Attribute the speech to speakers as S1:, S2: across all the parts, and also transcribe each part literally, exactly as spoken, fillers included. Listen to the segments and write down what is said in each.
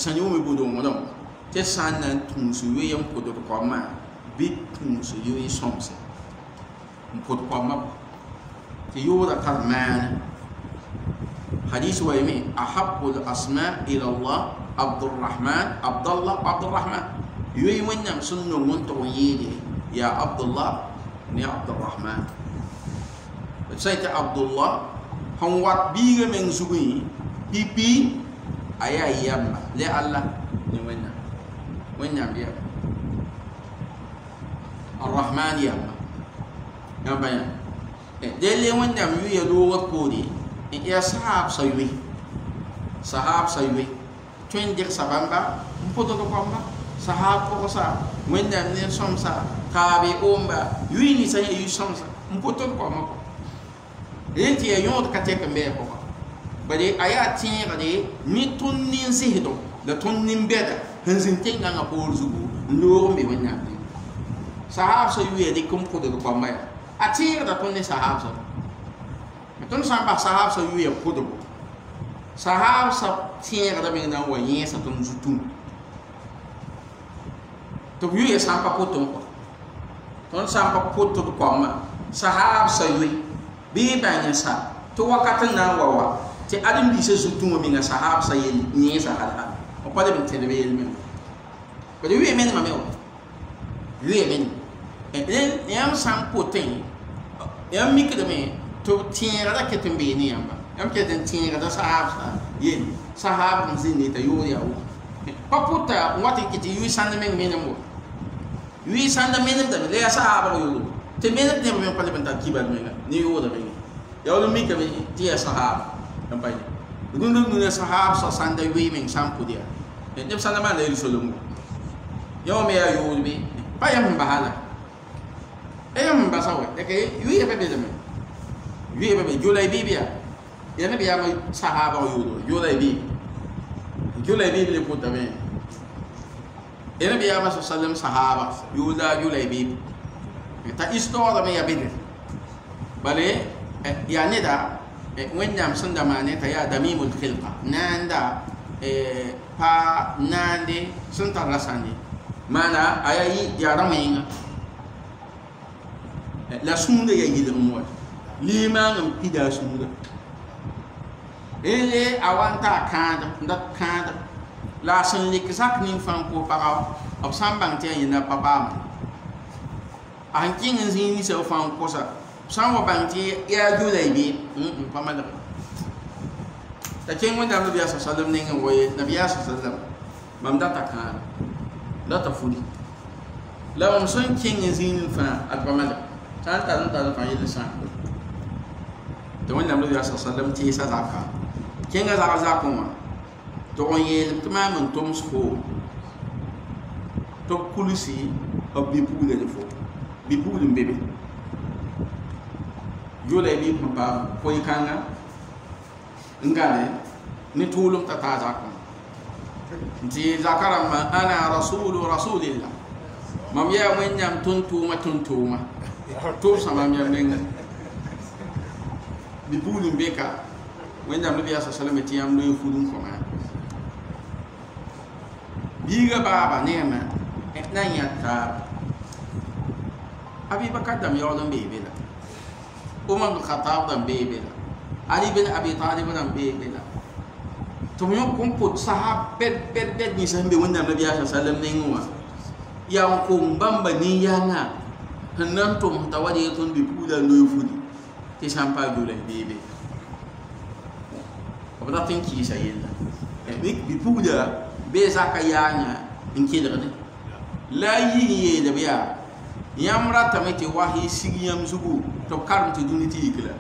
S1: sanyo me bodo ngodom te sanan tun su we yam ko do ko ma bit tun su yo yi somse ko ko ma te yo da karman hadith wa yami ahabbul asma ila Allah Abdurrahman Abdullah Abdurrahman yo yi wanyam sunno mon to yede ya Abdullah ni Abdurrahman sayta Abdullah hon wat biga men sugui pipi aya yamma le Allah ni wanyam wanyam ya Ar-Rahman yamma yamba ya dele wanyam yu ya do wat ko di ya sahab saywi sahab saywi twenje sabamba mpoto do komba sahab ko sa wanyam ne somsa kabe omba yu ni sa yu somsa mpoto do komba enti ya yod ka tek mbe ko bari aya tin gade mi tunnin sihdo da tunnin beda hanzin tinga nga por zugu ndo me wanya sahab so yuye de kum ko de ko maya atir da tunni sahab so tun samba sahab so yuye ko do sahab sa tin gade me na wanye sa tun zutu to yuye samba ko to ko ton samba ko to ko ma sahab so yuye bi banya sa to wakatan na wawa ti adam bi se zutu mo mi nga sahab sa yel ni sa hala o pade bin tele yel men ko de wi men ma me o wi men e ben yam sam poten yam mi ke de me to tiera da ketem be ni yamba yam ke den tiera da sahab sa yel sahab nzin ni ta yo ya o pa puta wati ke ti wi sande men men mo wi sande men da le sahab yo te men de me pale ben ta kibal men ni yo da men ya o mi ke ti sahab nampai dun dun dun sahab sa sanda wi men sampu dia ne sanda man le solum yo me ya yo bi pa yam bahala e yam basawe de ke wi e be de me wi e be julay bibia ya ne biya ma sahaba yo julay bi julay bi le puta me e ne biya ma sallam sahaba yo da julay bi ta histoire me ya be bale ya ne da wẽnnaam sẽn da maane t'a yaa damimul khilqa naanda pa naande sẽn tar la sãnde maana a yaa yaa rãmenga la sũurã yaa yɩlgem wa limaang n pida a sũurã ele a wa n taa kãada n dat kãada la a sẽn lik zak nin fãn pʋʋs pagã b sã n bãng tɩ yaa yẽnda pa paama a sẽn kẽng n zĩig ninsã fãn kosa san wa banti ya julay bi mm pamala ta ken wanda nabi sallallahu alaihi wasallam ne ngoye nabi sallallahu alaihi wasallam mam data kan data fuli la mam son ken zin fa al pamala tan tan tan fa yel san to wanda nabi sallallahu alaihi wasallam ti sa zaka ken ga zaka zaka ma to on yel tamam tom sko to kulisi bi pule de fo bi pule mbebe julay bi pa foy kanga ngale ni tulum ta ta zakon nti zakaram ana rasulu rasulillah mam ya wen nyam tuntuma tuntuma to sama mi menga bi bulum beka wen nyam nabi sallallahu alaihi wasallam ti am no fulum ko ma biga baba nema na yata abi bakar dam yawdon bebe la Umar bin Khattab dan bebe la Ali bin Abi Talib dan bebe la to mo ko put sahab bet bet bet ni sambe wanda nabi sallallahu alaihi wasallam ne ngwa ya ko mbamba ni yana hanan to mutawadi ton bi pula no fudi ti sampa dole bebe obata tin ki sayella e bi pula be zaka yana in kidrede la yi ye da biya yamra tamete wahi sigiyam zugu to karmti duniti ikla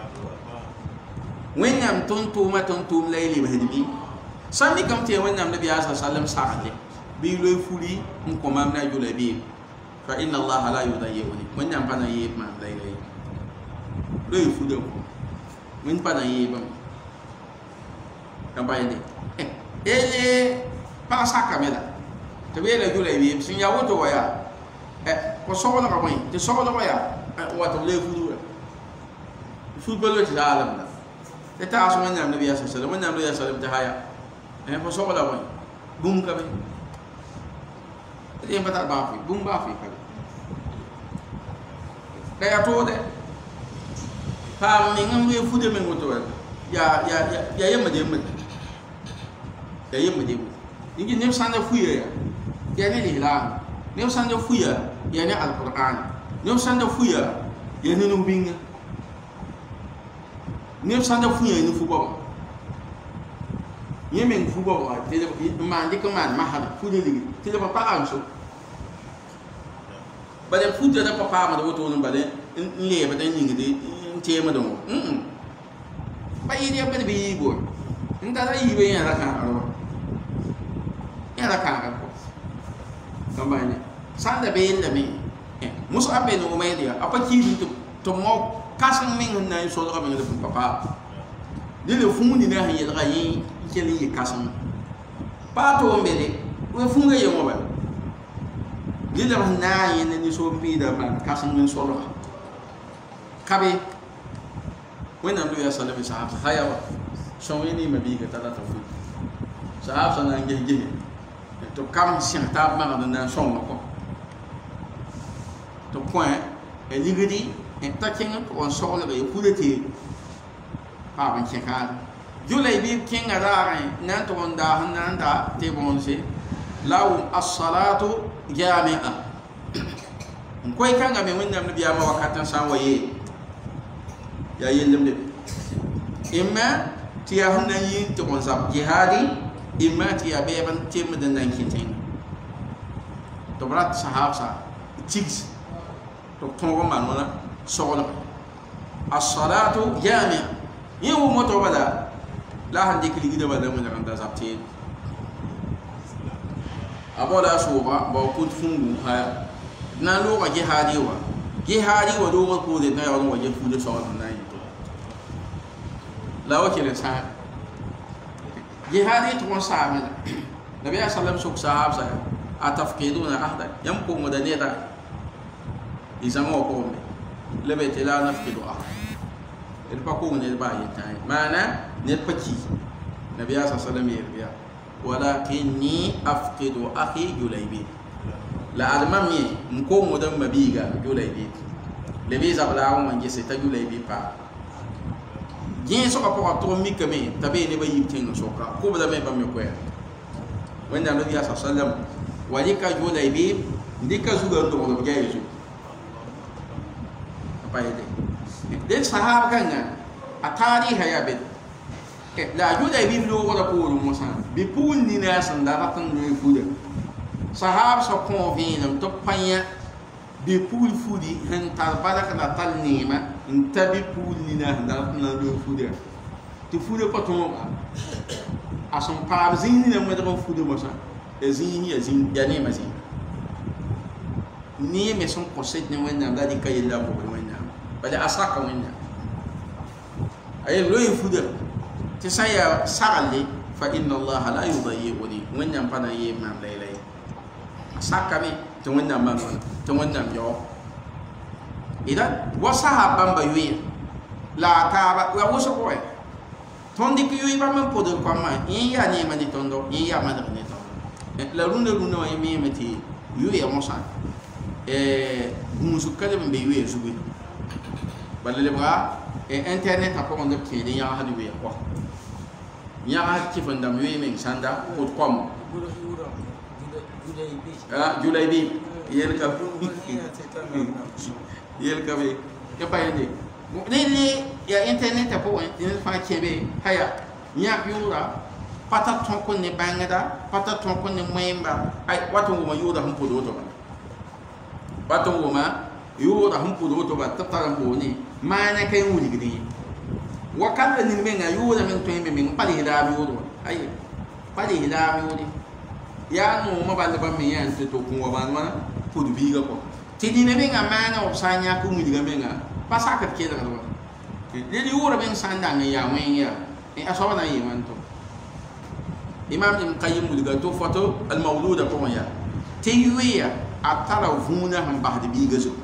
S1: wẽnnaam tõnd tʋʋma tõnd tʋʋm la y lebsd bɩ sãn mikame tɩ wẽnnaam nabiyaa sa sallam sagde bɩ y loe furi n kõ mam na yʋla beem fa inna allaha la yudayiuni wẽnnaam pa na yeeb maam la ye loe fuda ko wẽnd pa na yeebame ka bayde ele pag sakame la tɩ b yeela yʋla beem sẽn yaa woto wa yaa ko soglga bõe tɩ soglga yaa wa tɩ b loe fudura fud pa loe tɩ zaalem la ta taas wẽnnaam nabiyaa sa sallam wẽnnaam nabiyaa sallam tɩ haya fo sogla bõe bum ka be e mbata ba fi bum ba fi ka kaya to de pa mi ngam we fu de men goto ya ya ya yema de me ya yema de ngi nem sanda fu ya ya ne lila nem sanda fu ya ya ne alquran nem sanda fu ya ya ne no binga nem sanda fu ya ni fu bo yemen fu bo wa te ma ndi ko man ma ha fu de ligi te ba pa am so ba de fu de da papa ma do to no ba de le ba de nyingi de te ma do mm ba yi de ba de bi bo nda da yi be ya la kan ro ya la kan ko kamba ni sanda be yin da me musu abe no me dia apa ki to to mo kasan min na so do me de papa de le fu ni na yi la yi kele yi kasan pa to mbele we fu nga yemo ba de la na yi ni so bi da ba kasan min so do kabe wena ndo ya sallallahu alaihi wasallam haya wa shawni ni mabi ga tala tafu sahab sana nge nge to kam sin ta ma na son ko to point e ligidi en taking on so le be fuleti pa ban cheka julay bi kinga dare nan to onda hananda te bonse law as-salatu jami'a koy kanga me wonna nabi ya ma wakatan sa waye ya yelem de imma ti ya hanna yin to on sab jihadi imma ti ya beban tim de nan kitin to brat sahab sa tigs to tongo man wala sogolo as-salatu jami'a yewu moto bada la handi kili gida bada mo janda sabti abola suba ba kut fungu ha na lo ga jihadi wa jihadi wa do ko de na ya wa je fu de so na yi to la wa kile sa jihadi to sa ma nabi sallam suk sahab sa atafqiduna ahda yamku madaniyata izamo ko me lebe tela nafqidu ahda el pa ko ne ba yi tay mana ne paki nabi sallam ya walakinni afqidu akhi julaybi la almami nko modam mabiga julaybi le visa bla on ngi se ta julaybi pa gin so ko to mi kame tabe ne ba yitin so ka ko bla me ba me ko ya wanda nabi sallam walika julaybi ndika zuga ndo ko ga yesu apa ide den sahaba kanga atari hayabet la julaybi lo wala ko mo san bi pun ni na san da tan no fude sahab so convient to panya bi pul fudi hen tar baraka na tal nima intabi pul ni na da tan no fude ti fude ko to ason pa zin ni mo da fude mo san e zin ya zin ya ne ma zin ni me son conseil ni wenda da di kayilla mo wenda bale asaka wenda ay lo fude ti saya sarali fa inna allaha la yudayyi'uni wannan fana yi man lailai sakami to wannan man to wannan yo idan wasahaba ba yuyi la ka ba wa wuso ko e tondi ki yuyi ba man podo ko ma yin ya ne ma di tondo yin ya ma da ne tondo la runda runda wa mi meti yuyi mo sa e musu kale be yuyi zubi balale ba e internet ko on de ke de ya hadu ya ko ya ki fanda mi men sanda ko kom ah julaybi yel ka yel ka be ke bayende ni ni ya internet ko ni fa kebe haya nya yura pata ton ko ne bangada pata ton ko ne mwemba ai watu ngoma yura humpo do to ba watu ngoma yura humpo do to ba tatara mboni mana kai wuri gidi wakanda ni menga yura men to me men pali da mi wuro ai pali da mi wuri ya no ma ba ba me yan to ko wa ban wana pudu biga ko ti ni menga mana opsanya ku mi diga menga pasaka ke da do le di wuro men sanda ngi ya men ya e asawa na yi man to imam ibn qayyim diga to foto al mawluda ko ya ti yuya atara vuna han ba de biga zo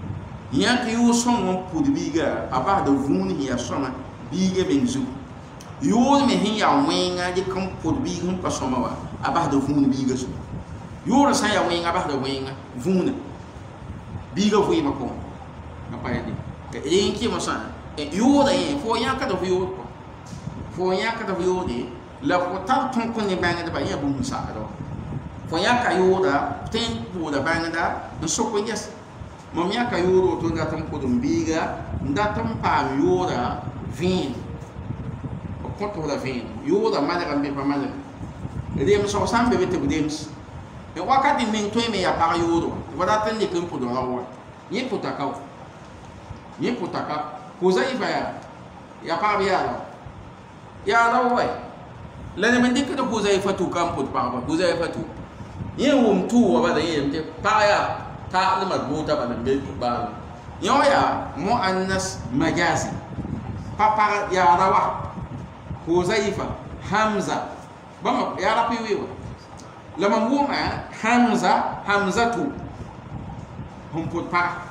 S1: yank yu son pudu biga aba da vuni ya sona biga benzu yoor me hin ya wenga de kan pod bi hin pasoma wa abahda vun bi ga so yoor sa ya wenga abahda wenga vun bi ga fu ma ko apa ya de yin ki ma sa yoor da yin fo ya ka da yoor ko fo ya ka da yoor de la ko tar ton ko ni banga da ba ya bu sa ka do fo ya ka yoor da tin bu da banga da no so ko yes mom ya ka yoor to da tan ko dum bi ga nda tan pa yoor da vin konto da vin yoda mala kan be pamala dem so sambe bete budems e wakati men to me ya para yodo wada tan de kan podo lawa ni potaka ni potaka kuza ifa ya ya para ya ya lawa la ne men de ko kuza ifa tu kan pot pa kuza ifa tu ni wum tu wa ba da yem te pa ya ta le madbuta ba be ba yo ya muannas majazi papa ya lawa Huzaifa, Hamza, bama ya rapi wewe. Lama muona Hamza, Hamzatu, humput pa.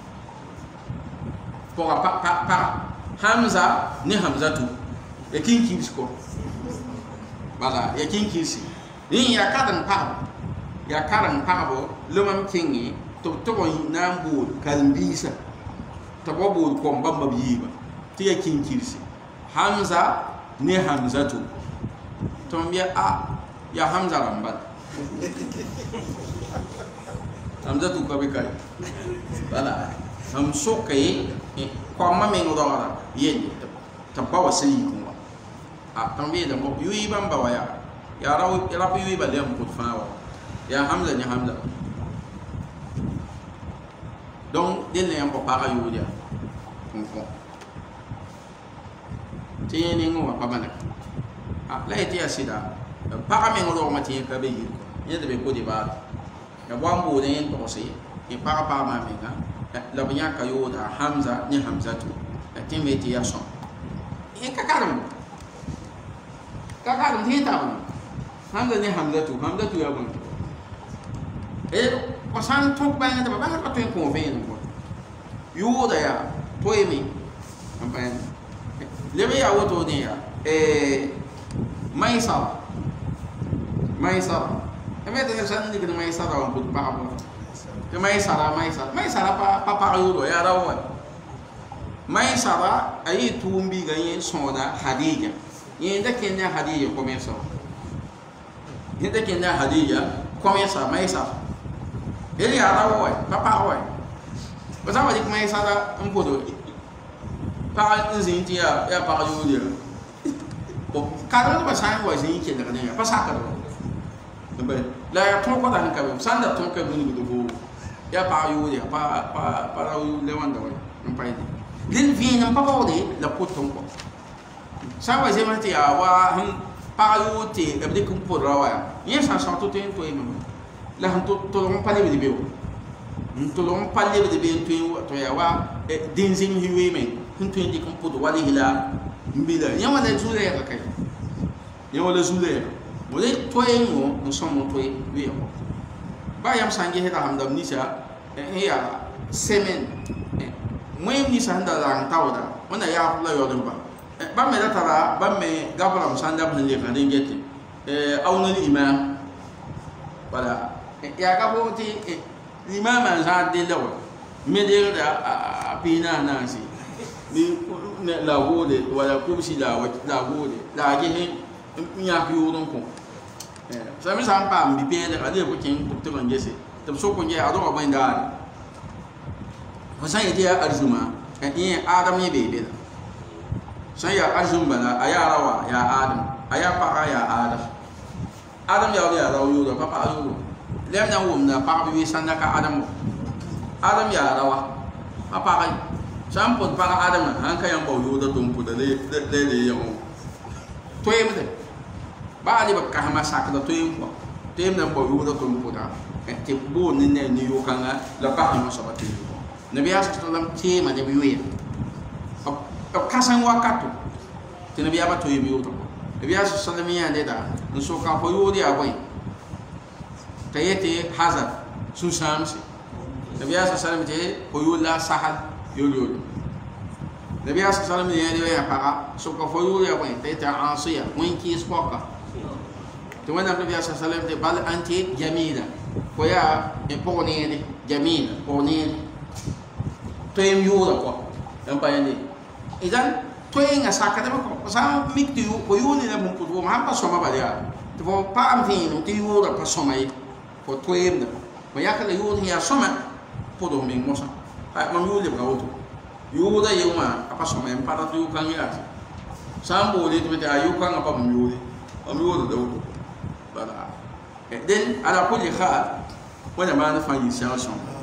S1: Pora pa pa pa. Hamza ni Hamzatu. Ya kinki sko. Bala ya kinki si. Ni ya kadan pa. Ya kadan pa bo, lama kingi to to nambu kalbisa. Tabobu ko mbamba biba. Ti ya kinki si. Hamza ni Hamzatu tombia a ya Hamza rambat Hamzatu ka be kai bala ham so kai ko ma me ngora ye tabba wasili kuma a tombia da mo yui bamba wa ya ya raw ya rapi yui ba dem ko fa wa ya Hamza ni Hamza donc dile yam ko para yu dia ko tini ngwa pabana ah la eti asida para me ngolo mati ka be yiko yede be ko di ba ya bambo de to se e para para ma me ga la banya ka yo da Hamza ni Hamzatu tin be ti ya so e ka karam ka karam ti ta Hamza ni Hamzatu Hamzatu ya bon e ko san tok ba ngata ba ba ka to ko ve no yo da ya to e mi ampan lebe ya woto ne ya eh maisara maisara eme de san ni gina maisara on put pa mo ke maisara maisara maisara pa pa pa yo ya rawo maisara ayi tumbi ganye soda hadija yenda kenya hadija komeso yenda kenya hadija komesa maisara ele ya rawo pa pa wa basa wa dik maisara on podo pa nzinti ya ya pa yo dia ko ka ba sa wa zin ke daga ne ya pa sa ka do be la ya to ko dan ka be sanda to ka buni do bo ya pa yo dia pa pa pa yo le wanda wa non pa idi din vi non pa bo de la poton ko sa wa zema ti ya wa han pa yo ti e be kum po ra wa ya sa sa to ten to e mo la han to to non pa le de be o to non pa le de be to ya wa din zin hiwe me huntu ndi kan pudo wali hila mbila nyama la zule ya kai nyama la zule mo le toy mo no so mo toy wi ko ba yam sange heta hamda nisa e ya semen mo yim nisa handa la tawda wona ya la yo ba ba me da tara ba me gabara musanda bu le kan ngeti e awna ni imam wala ya ga bo ti imam an za de lawa me de da pina nansi ni la wole wala kubsi la la wole la ge nya bi won ko eh sa mi sam pa mi be de ale ko kin to to ngese to so ko nge ado ba nda ko sa yiti arzuma eh ni adam ni be be sa ya arzuma na aya rawa ya adam aya pa ya adam adam ya ya rawa yo pa pa yo lem na wum na pa bi sanna ka adam adam ya rawa pa pa sampot para adam han ka yang bau yoda tumpu da le le le yang toyem de ba ali ba ka ma sak da toyem ko tem na bau yoda tumpu da te bo ni ne ni yo kanga la ba ni so ba te ko nabi sallallahu alaihi wasallam te ma de biwe o kasan wakatu te nabi aba toyem yoda nabi sallallahu alaihi wasallam ya de da nso ka ko yodi abai tayete hazard susam si nabi sallallahu alaihi wasallam te ko yola sahal yolo nabi sallallahu alaihi wasallam ya para so ko fo yu ya ko te ta asiya won ki spoka to wana nabi sallallahu alaihi wasallam de bal anti jamila ko ya e poni ni jamila poni to em yu da ko en pa ni idan to en asaka de ko sa mik tu ko yu ni na mun ko ma pa so ma ba ya to pa am fi no ti yu da pa so mai ko to em da ko ya ka le yu ni ya so ma po do min mo sa pa ma yu le ba o yuda yuma apa soma em para tu kan ya sambo de tu ta yu kan apa myuli am yuda do bala den ala kulli khal wala ma na fa yi sha